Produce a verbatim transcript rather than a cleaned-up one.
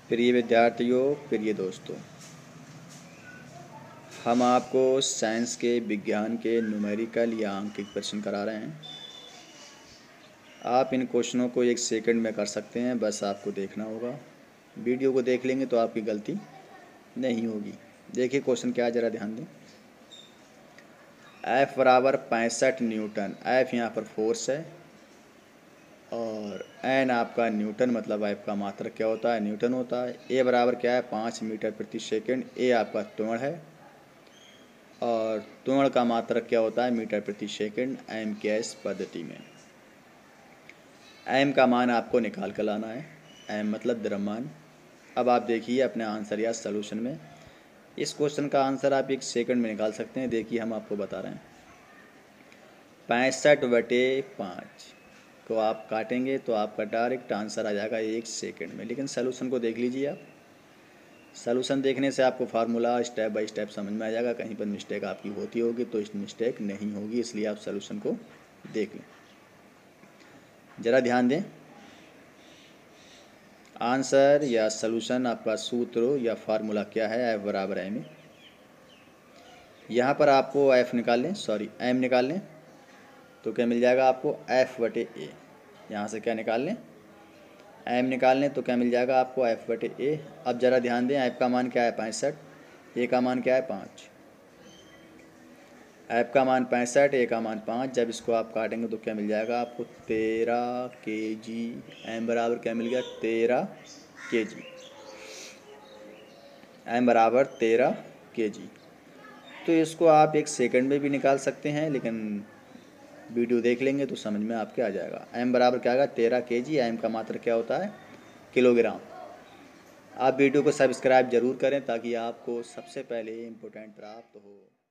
प्रिय विद्यार्थियों, प्रिय दोस्तों, हम आपको साइंस के, विज्ञान के न्यूमेरिकल या अंकित प्रश्न करा रहे हैं। आप इन क्वेश्चनों को एक सेकंड में कर सकते हैं, बस आपको देखना होगा। वीडियो को देख लेंगे तो आपकी गलती नहीं होगी। देखिए क्वेश्चन क्या है, ज़रा ध्यान दें। एफ बराबर पैंसठ न्यूटन, एफ यहाँ पर फोर्स है और एन आपका न्यूटन, मतलब एफ का मात्रक क्या होता है, न्यूटन होता है। ए बराबर क्या है, पाँच मीटर प्रति सेकंड। ए आपका त्वरण है और त्वरण का मात्रक क्या होता है, मीटर प्रति सेकंड, एम के एस पद्धति में। एम का मान आपको निकाल कर लाना है, एम मतलब द्रव्यमान। अब आप देखिए अपने आंसर या सलूशन में, इस क्वेश्चन का आंसर आप एक सेकंड में निकाल सकते हैं। देखिए हम आपको बता रहे हैं, पैंसठ बटे पाँच को आप काटेंगे तो आपका डायरेक्ट आंसर आ जाएगा एक सेकंड में। लेकिन सलूशन को देख लीजिए आप, सलूशन देखने से आपको फार्मूला स्टेप बाय स्टेप समझ में आ जाएगा। कहीं पर मिस्टेक आपकी होती होगी तो इस मिस्टेक नहीं होगी, इसलिए आप सलूशन को देख लें। ज़रा ध्यान दें, आंसर या सलूशन आपका सूत्र या फार्मूला क्या है, एफ बराबर एम ए। यहाँ पर आपको एफ निकाल लें, सॉरी एम निकाल लें तो क्या मिल जाएगा आपको, एफ बटे ए। यहाँ से क्या निकाल लें, एम निकाल लें तो क्या मिल जाएगा आपको, एफ बटे ए। अब ज़रा ध्यान दें, एफ का मान क्या है, पैंसठ, ए का मान क्या है, पाँच। एफ का मान पैंसठ, ए का मान पाँच। जब इसको आप काटेंगे तो क्या मिल जाएगा आपको, तेरह के जी। एम बराबर क्या मिल गया, तेरह के जी। एम बराबर तेरह के जी। तो इसको आप एक सेकंड में भी निकाल सकते हैं, लेकिन वीडियो देख लेंगे तो समझ में आपके आ जाएगा। एम बराबर क्या आएगा, तेरह के जी। एम का मात्रक क्या होता है, किलोग्राम। आप वीडियो को सब्सक्राइब जरूर करें ताकि आपको सबसे पहले इम्पोर्टेंट प्राप्त हो।